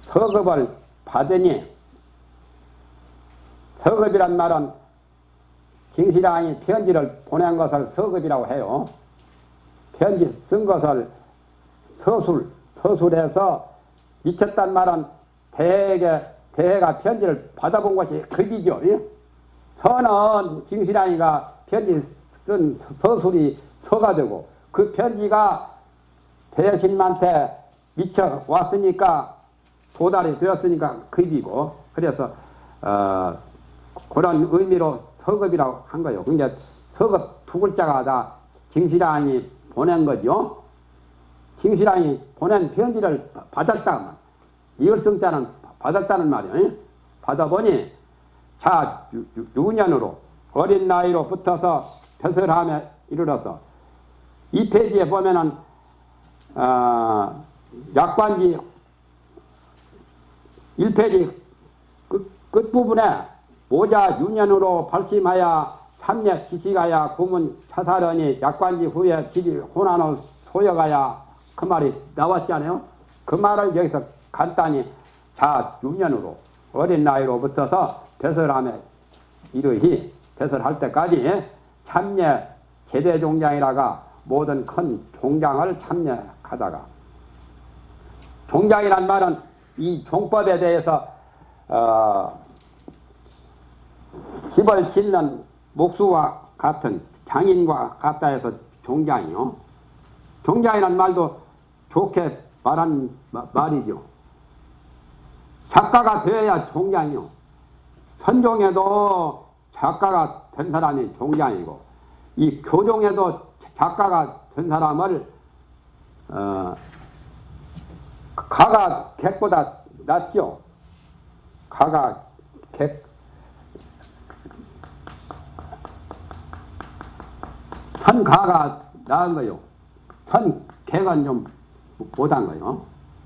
서급을 받으니, 서급이란 말은 징시량이 편지를 보낸 것을 서급이라고 해요. 편지 쓴 것을 서술해서 미쳤단 말은 대해가 편지를 받아본 것이 급이죠. 서는 징시량이가 편지 쓴 서술이 서가 되고, 그 편지가 대신한테 미쳐 왔으니까 도달이 되었으니까 급이고, 그래서 그런 의미로 서급이라고 한 거예요. 근데 서급 두 글자가 다 징시량이 보낸 거죠. 징시량이 보낸 편지를 받았다면, 이을성자는 받았다는 말이에요. 받아보니 자 유년으로 어린 나이로 붙어서 벼슬함에 이르러서, 이 페이지에 보면은 약관지 1페이지 끝부분에 모자 유년으로 발심하여 삼례 지식하여 구문 차사려니 약관지 후에 집이 혼란호 소여가야, 그 말이 나왔잖아요. 그 말을 여기서 간단히 자 유년으로 어린 나이로 붙어서 벼슬함에 이르히, 벼슬할 때까지 참례 제대 종장이라가 모든 큰 종장을 참례하다가, 종장이란 말은 이 종법에 대해서 집을 짓는 목수와 같은 장인과 같다 해서 종장이요. 종장이란 말도 좋게 말한 말이죠. 작가가 되어야 종장이요. 선종에도 작가가 된 사람이 종장이고, 이 교종에도 작가가 된 사람을 가가 객보다 낫죠. 가가 객, 선가가 나은 거요. 선객은 좀 못한 거요.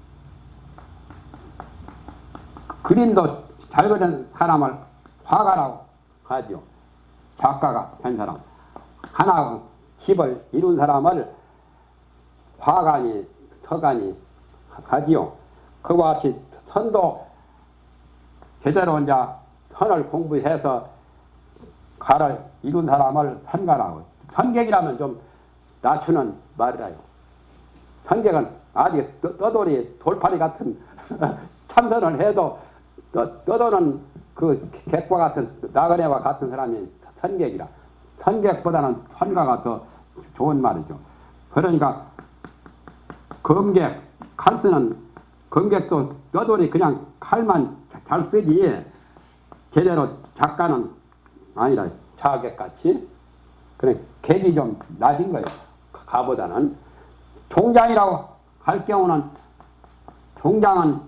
그림도 잘 그린 사람을 화가라고 하죠. 작가가 된 사람. 하나 집을 이룬 사람을 화가니 서가니 하지요. 그와 같이 선도 제대로 이제 선을 공부해서 가를 이룬 사람을 선가라고. 선객이라면 좀 낮추는 말이라요. 선객은 아직 떠돌이 돌파리 같은 참선을 해도 떠도는 그 객과 같은 나그네와 같은 사람이 선객이라. 선객보다는 선가가 더 좋은 말이죠. 그러니까 검객, 칼 쓰는 검객도 떠돌이 그냥 칼만 잘 쓰지 제대로 작가는 아니라 자객같이. 그래 객이 좀 낮은 거예요. 가보다는. 종장이라고 할 경우는 종장은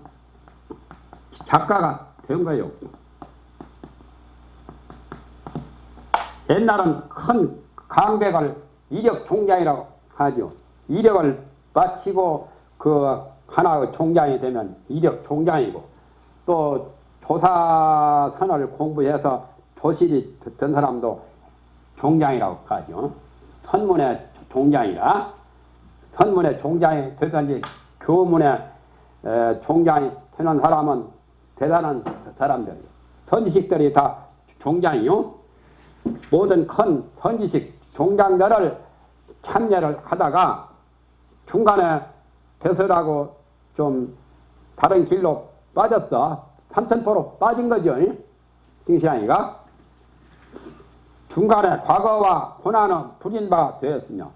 작가가 된 거예요. 옛날은 큰 강백을 이력 종장이라고 하죠. 이력을 마치고 그 하나의 종장이 되면 이력 종장이고, 또 조사선을 공부해서 조실이 된 사람도 종장이라고 하죠. 선문의 종장이라. 선문의 종장이 되든지 교문의 종장이 되는 사람은 대단한 사람들이에요. 선지식들이 다 종장이요. 모든 큰 선지식 종장들을 참여를 하다가 중간에 벼슬하고 좀 다른 길로 빠졌어. 삼천포로 빠진 거죠. 징시량이가. 중간에 과거와 고난은 불인바 되었으며,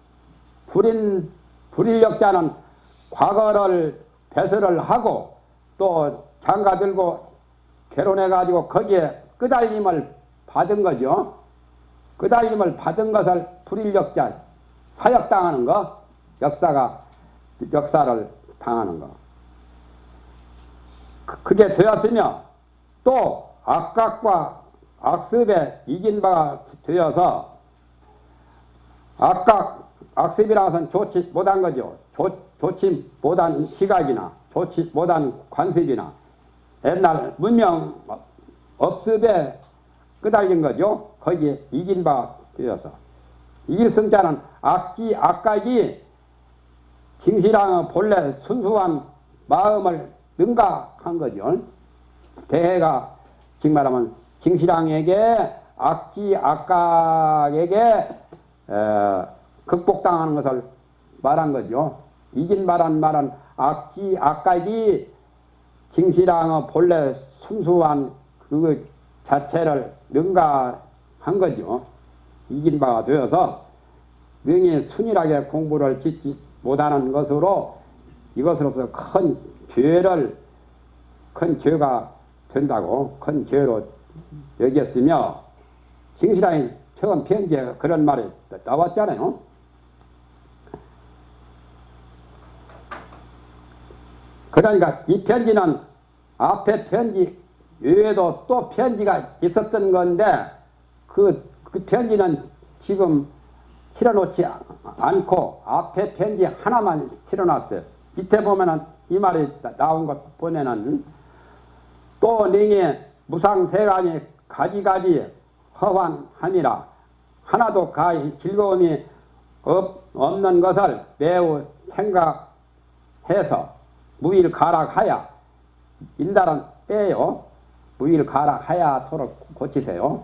불인력자는 과거를 배설을 하고 또 장가 들고 결혼해가지고 거기에 끄달림을 받은 거죠. 끄달림을 받은 것을 불인력자, 사역당하는 거, 역사를 당하는 거. 그게 되었으며, 또 악각과 악습에 이긴 바가 되어서, 악습이라는 것은 좋지 못한 거죠. 좋지 못한 지각이나 좋지 못한 관습이나 옛날 문명 업습에 끄달린 거죠. 거기에 이긴 바 되어서. 이길 성자는 악각이 징시랑의 본래 순수한 마음을 능가한 거죠. 대해가 지금 말하면 징시랑에게 악지 악각에게 극복당하는 것을 말한 거죠. 이긴 말은 악지 악각이 징시랑의 본래 순수한 그 자체를 능가한 거죠. 이긴 바가 되어서 능히 순일하게 공부를 짓지 못하는 것으로 이것으로서 큰 죄가 된다고 큰 죄로 여겼으며 징시랑이 처음 편지에 그런 말이 나왔잖아요. 그러니까 이 편지는 앞에 편지 외에도 또 편지가 있었던 건데 그 편지는 지금 실어놓지 않고 앞에 편지 하나만 실어놨어요. 밑에 보면은 이 말이 나온 것 보면은 또 능히 무상세간이 가지가지 허환함이라 하나도 가히 즐거움이 없는 것을 매우 생각해서 무일가락하야 인달은 빼요. 무일가락하야토록 고치세요.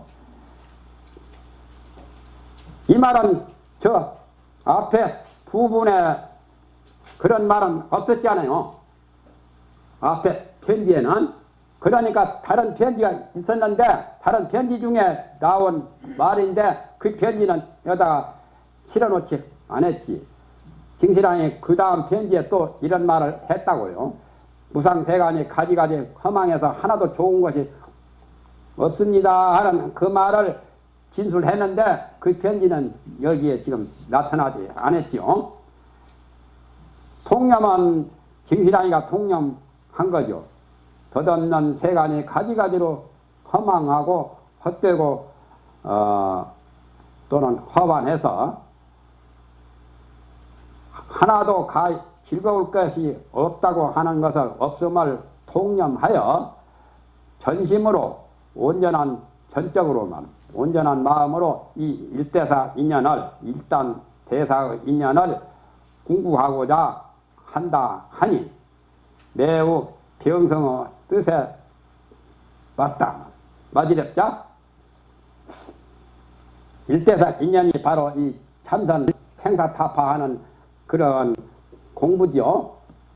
이 말은 저 앞에 부분에 그런 말은 없었잖아요. 앞에 편지에는. 그러니까 다른 편지가 있었는데 다른 편지 중에 나온 말인데 그 편지는 여기다가 실어놓지 않았지. 징시랑이 그 다음 편지에 또 이런 말을 했다고요. 무상세간이 가지가지 허망해서 하나도 좋은 것이 없습니다 하는 그 말을 진술했는데 그 편지는 여기에 지금 나타나지 않았죠. 통념은 징시랑이가 통념한 거죠. 덧없는 세간이 가지가지로 허망하고 헛되고 또는 허반해서 하나도 즐거울 것이 없다고 하는 것을 없음을 통념하여 전심으로 온전한 전적으로만 온전한 마음으로 이 일대사 인연을 일단 대사의 인연을 공부하고자 한다 하니 매우 병성의 뜻에 맞다. 맞으렵자? 일대사 인연이 바로 이 참선 생사타파하는 그런 공부죠.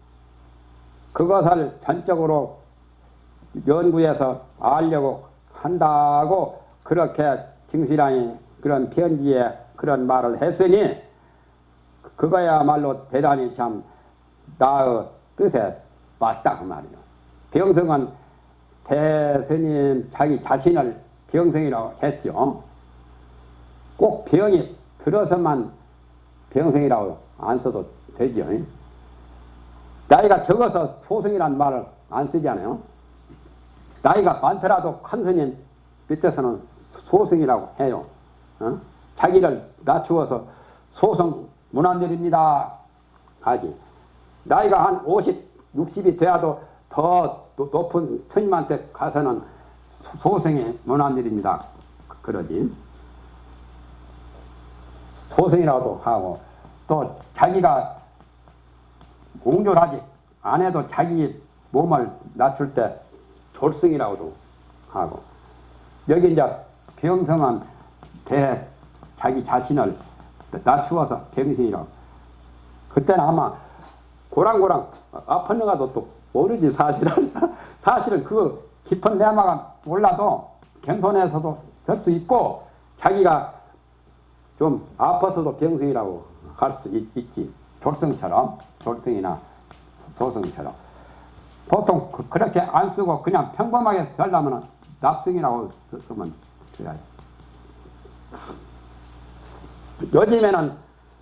그것을 전적으로 연구해서 알려고 한다고 그렇게 징시랑이 그런 편지에 그런 말을 했으니 그거야말로 대단히 참 나의 뜻에 맞다 그 말이요. 병성은 대스님 자기 자신을 병성이라고 했죠. 꼭 병이 들어서만 병성이라고 안 써도 되죠. 나이가 적어서 소승이란 말을 안 쓰잖아요. 나이가 많더라도 큰 스님 밑에서는 소승이라고 해요. 자기를 낮추어서 소승 문안드립니다 하지. 나이가 한 50, 60이 돼야도 더 높은 스님한테 가서는 소승이 문안드립니다 그러지. 소승이라고도 하고 또 자기가 공존하지 안 해도 자기 몸을 낮출 때 졸승이라고도 하고 여기 이제 병성은 자기 자신을 낮추어서 병승이라고. 그때는 아마 고랑고랑 아팠는가도 또 모르지 사실은. 사실은 그 깊은 내막은 몰라도 겸손해서도 설 수 있고 자기가 좀 아파서도 병승이라고 할 수도 있지. 졸승처럼 졸승이나 소승처럼. 보통 그렇게 안 쓰고 그냥 평범하게 살려면 납승이라고 쓰면 돼요. 요즘에는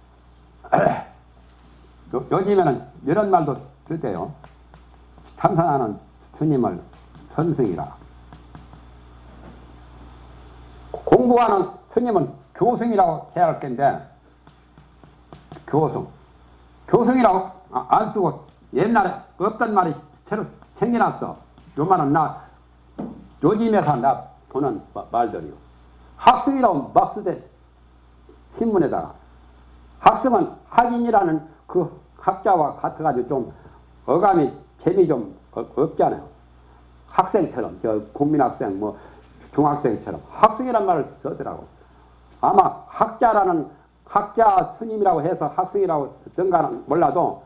이런 말도 쓰대요. 참선하는 스님을 선승이라. 공부하는 스님은 교승이라고 해야 할 텐데 교승이라고 안 쓰고 옛날에 없던 말이 새로 생겨났어. 요 말은 나 요즘에서 나 보는 말들이요. 학승이라고 막 쓰대 신문에다가. 학승은 학인이라는 그 학자와 같아가지고 좀 어감이 재미 좀 없잖아요. 학생처럼, 저 국민학생, 뭐 중학생처럼 학생이란 말을 쓰더라고. 아마 학자 스님이라고 해서 학생이라고 듣던가는 몰라도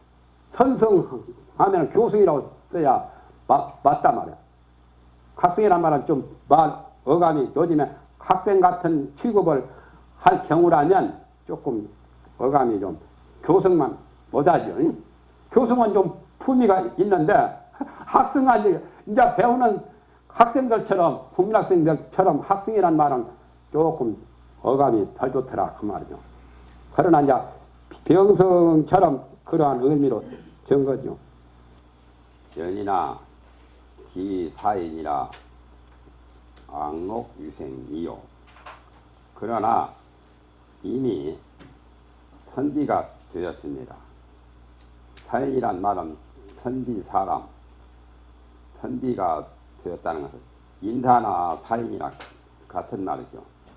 선성하면 교수이라고 써야 맞단 말이야. 학생이란 말은 좀 어감이 요즘에 학생 같은 취급을 할 경우라면 조금 어감이 좀 교성만 못하죠. 교성은 좀 품위가 있는데 학생은 이제 배우는 학생들처럼 국민학생들처럼 학생이란 말은 조금 어감이 덜 좋더라 그 말이죠. 그러나 이제 병성처럼 그러한 의미로 전 거죠. 연이나 기사인이라 악록유생이요. 그러나 이미 선비가 되었습니다. 사인이란 말은 선비 사람, 선비가 되었다는 것은 인사나 사인이나 같은 말이죠.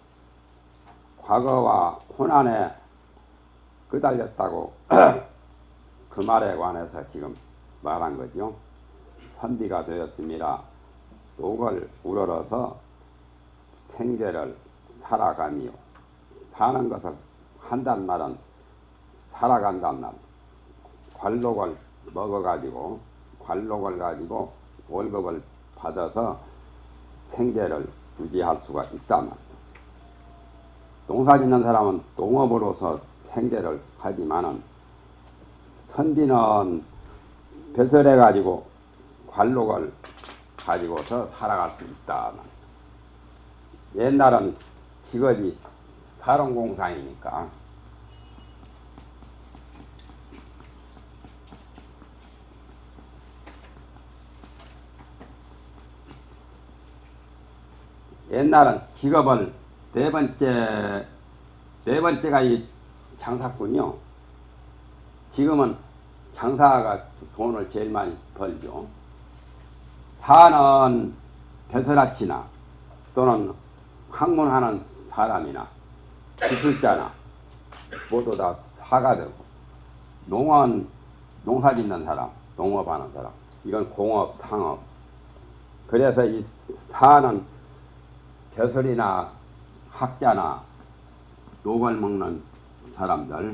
과거와 호난에 끄달렸다고 그 말에 관해서 지금 말한 거죠. 선비가 되었습니다. 녹을 우러러서 생계를 살아가미요. 사는 것을 한단 말은 살아간단 말. 관록을 먹어가지고 관록을 가지고 월급을 받아서 생계를 유지할 수가 있단 말이죠. 농사 짓는 사람은 농업으로서 생계를 하지만은 선비는 배설해 가지고 관록을 가지고서 살아갈 수 있다. 옛날은 직업이 사롱공사이니까 옛날은 직업을 네 번째가 이 장사꾼이요. 지금은 장사가 돈을 제일 많이 벌죠. 사는 배설아치나 또는 학문하는 사람이나 기술자나 모두 다 사가 되고, 농은 농사 짓는 사람, 농업하는 사람, 이건 공업, 상업. 그래서 이 사는 벼슬이나 학자나 녹을 먹는 사람들,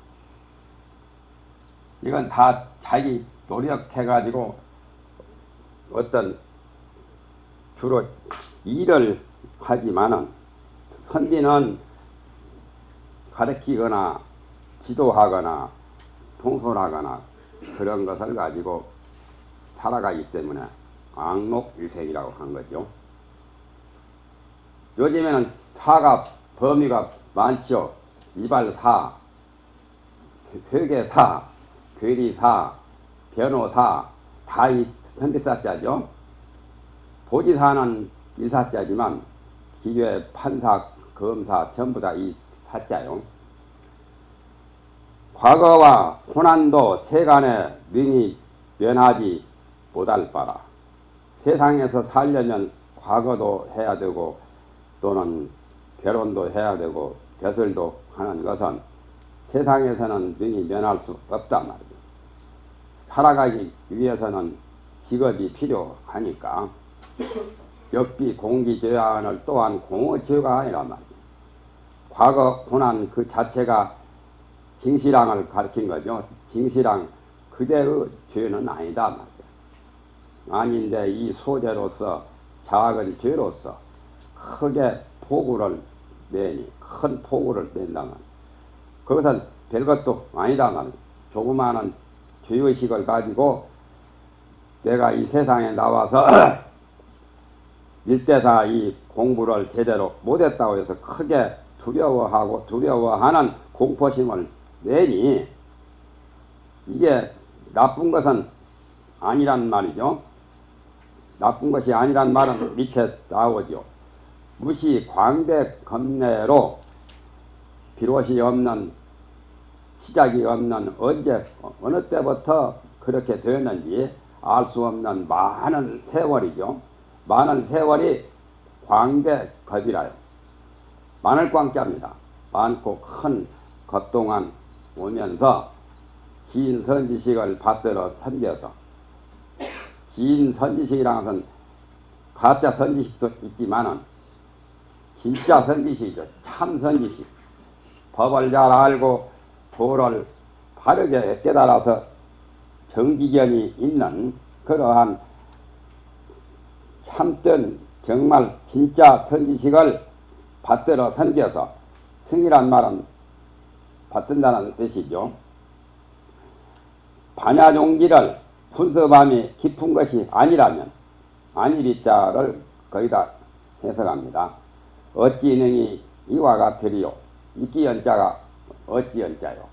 이건 다 자기 노력해가지고 어떤 주로 일을 하지만은 선비는 가르치거나 지도하거나 통솔하거나 그런 것을 가지고 살아가기 때문에 악록일생이라고 한 거죠. 요즘에는 사가 범위가 많죠. 이발사, 회계사, 괴리사, 변호사, 다 이 선비사자죠. 도지사는 일사자지만 기계, 판사, 검사 전부 다 이 사자요. 과거와 호난도 세간에 능히 면하지 못할 바라. 세상에서 살려면 과거도 해야 되고 또는 결혼도 해야 되고 벼슬도 하는 것은 세상에서는 능히 면할 수 없단 말이죠. 살아가기 위해서는 직업이 필요하니까 역비 공기죄안을 또한 공어죄가 아니란 말이죠. 과거 고난 그 자체가 징실왕을 가리킨 거죠. 징실왕 그대의 죄는 아니다 말이죠. 아닌데 이 소재로서 작은 죄로서 크게 포구를 내니 큰 포구를 낸다 말이죠. 그것은 별것도 아니다 말이죠. 조그마한 죄의식을 가지고 내가 이 세상에 나와서 일대사 이 공부를 제대로 못했다고 해서 크게 두려워하고 두려워하는 공포심을 내니 이게 나쁜 것은 아니란 말이죠. 나쁜 것이 아니란 말은 밑에 나오죠. 무시 광대 겁내로 비롯이 없는 시작이 없는 언제 어느 때부터 그렇게 되었는지 알 수 없는 많은 세월이죠. 많은 세월이 광대 겁이라요. 많을 광자입니다. 많고 큰 겁 동안 오면서 지인 선지식을 받들어 섬겨서, 지인 선지식이라는 것은 가짜 선지식도 있지만은 진짜 선지식이죠. 참 선지식. 법을 잘 알고 도를 바르게 깨달아서 정기견이 있는 그러한 참된 정말 진짜 선지식을 받들어 섬겨서, 승이란 말은 받든다는 뜻이죠. 반야종기를 분섭함이 깊은 것이 아니라면, 아니리자를 거기다 해석합니다. 어찌 능히 이와 같으리요. 이끼 연자가 어찌 연자요.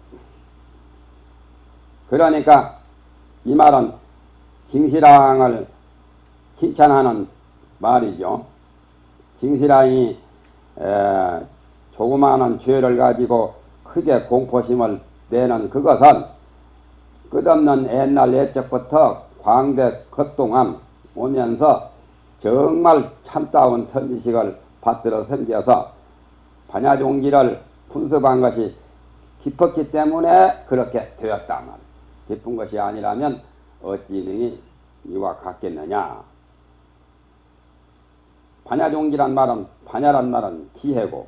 그러니까 이 말은 징시랑을 칭찬하는 말이죠. 징시랑이 조그마한 죄를 가지고 크게 공포심을 내는 그것은 끝없는 옛날 옛적부터 광대 걷동안 오면서 정말 참다운 선지식을 받들어 섬겨서 반야종기를 분석한 것이 깊었기 때문에 그렇게 되었다 말이야. 깊은 것이 아니라면 어찌 능히 이와 같겠느냐. 반야종기란 말은, 반야란 말은 지혜고,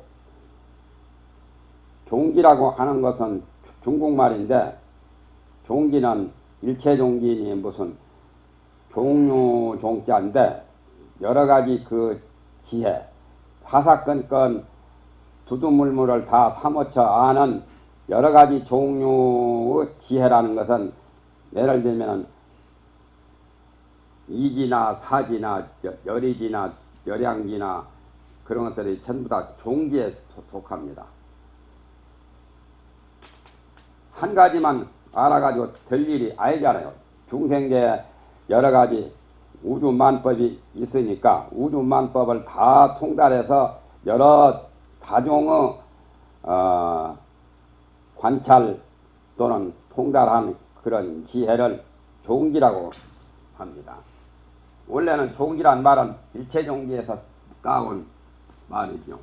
종기라고 하는 것은 중국말인데, 종기는 일체종기니 무슨 종류 종자인데, 여러가지 그 지혜, 사사건건 두두물물을 다 사무쳐 아는 여러가지 종류의 지혜라는 것은, 예를 들면 이지나 사지나 열이지나 열양지나 그런 것들이 전부 다 종기에 속합니다. 한 가지만 알아가지고 될 일이 아니잖아요. 중생계 여러가지 우주만법이 있으니까 우주만법을 다 통달해서 여러 다종의 관찰 또는 통달한 그런 지혜를 종기라고 합니다. 원래는 종기란 말은 일체종기에서 까온 말이죠.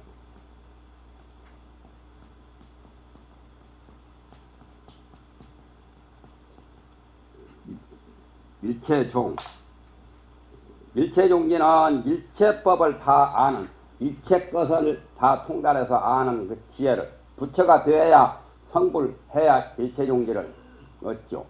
일체종. 일체종기는 일체법을 다 아는, 일체 것을 다 통달해서 아는 그 지혜를, 부처가 되어야 성불해야 일체종기를 얻죠.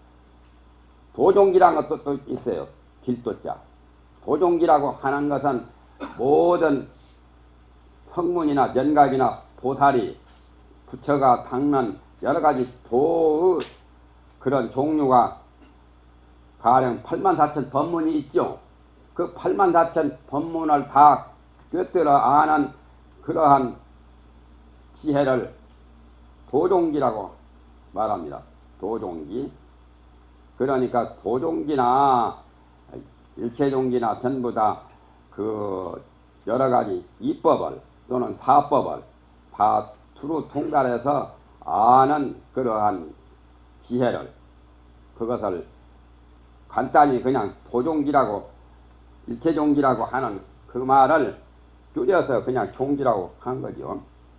도종기라는 것도 또 있어요. 길도자. 도종기라고 하는 것은 모든 성문이나 연각이나 보살이 부처가 닦는 여러가지 도의 그런 종류가 가령 84,000 법문이 있죠. 그 84,000 법문을 다 꿰뚫어 아는 그러한 지혜를 도종기라고 말합니다. 도종기. 그러니까 도종기나 일체종기나 전부 다 그 여러가지 이법을 또는 사법을 다 두루 통달해서 아는 그러한 지혜를, 그것을 간단히 그냥 도종기라고 일체종기라고 하는 그 말을 줄여서 그냥 종기라고 한 거죠.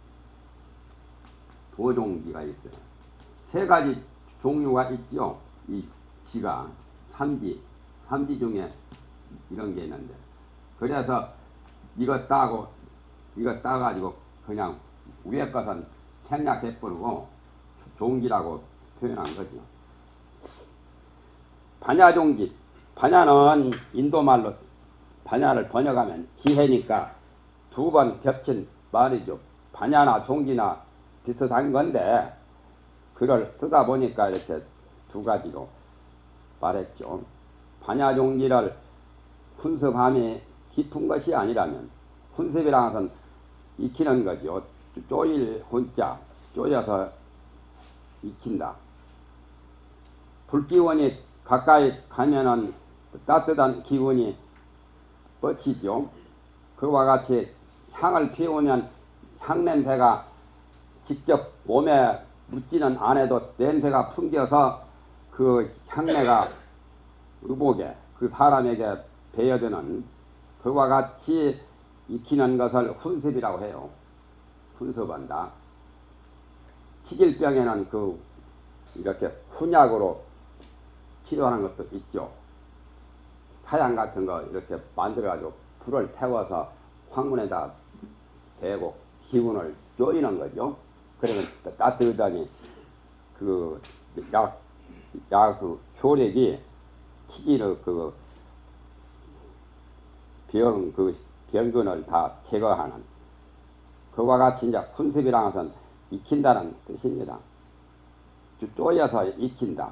도종기가 있어요. 세 가지 종류가 있죠. 이 지가 삼지 중에 이런 게 있는데, 그래서 이거 따고 이거 따가지고 그냥 위에 것은 생략해버리고 종기라고 표현한 거죠. 반야종기. 반야는 인도말로 반야를 번역하면 지혜니까 두 번 겹친 말이죠. 반야나 종기나 비슷한 건데 글을 쓰다 보니까 이렇게 두 가지로 말했죠. 반야종기를 훈습함이 깊은 것이 아니라면, 훈습이라는 것은 익히는 거죠. 쪼일 훈자, 쪼여서 익힌다. 불기운이 가까이 가면은 따뜻한 기운이 뻗치죠. 그와 같이 향을 피우면 향냄새가 직접 몸에 묻지는 않아도 냄새가 풍겨서 그 향내가 의복에 그 사람에게 배어드는, 그와 같이 익히는 것을 훈습이라고 해요. 훈습한다. 치질병에는 그 이렇게 훈약으로 치료하는 것도 있죠. 사양 같은 거 이렇게 만들어가지고 불을 태워서 황문에다 대고 기운을 쪼이는 거죠. 그러면 따뜻하니 그 효력이 치질의 병근을 다 제거하는 그와 같이 이제 훈습이라는 것은 익힌다는 뜻입니다. 쪼여서 익힌다.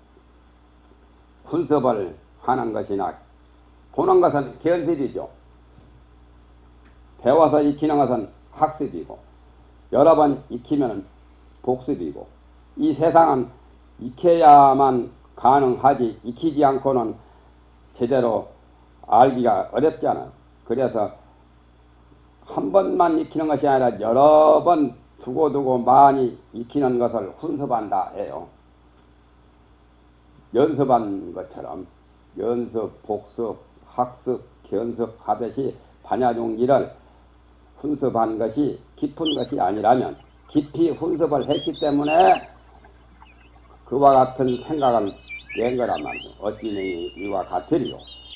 훈습을 하는 것이나 보는 것은 견습이죠. 배워서 익히는 것은 학습이고 여러 번 익히면 복습이고 이 세상은 익혀야만 가능하지 익히지 않고는 제대로 알기가 어렵잖아요. 그래서 한 번만 익히는 것이 아니라 여러 번 두고두고 많이 익히는 것을 훈습한다 해요. 연습한 것처럼 연습, 복습, 학습, 견습 하듯이 반야종기를 훈습한 것이 깊은 것이 아니라면 깊이 훈습을 했기 때문에 그와 같은 생각을 낸 거란 말이죠. 어찌니 이와 같으리요.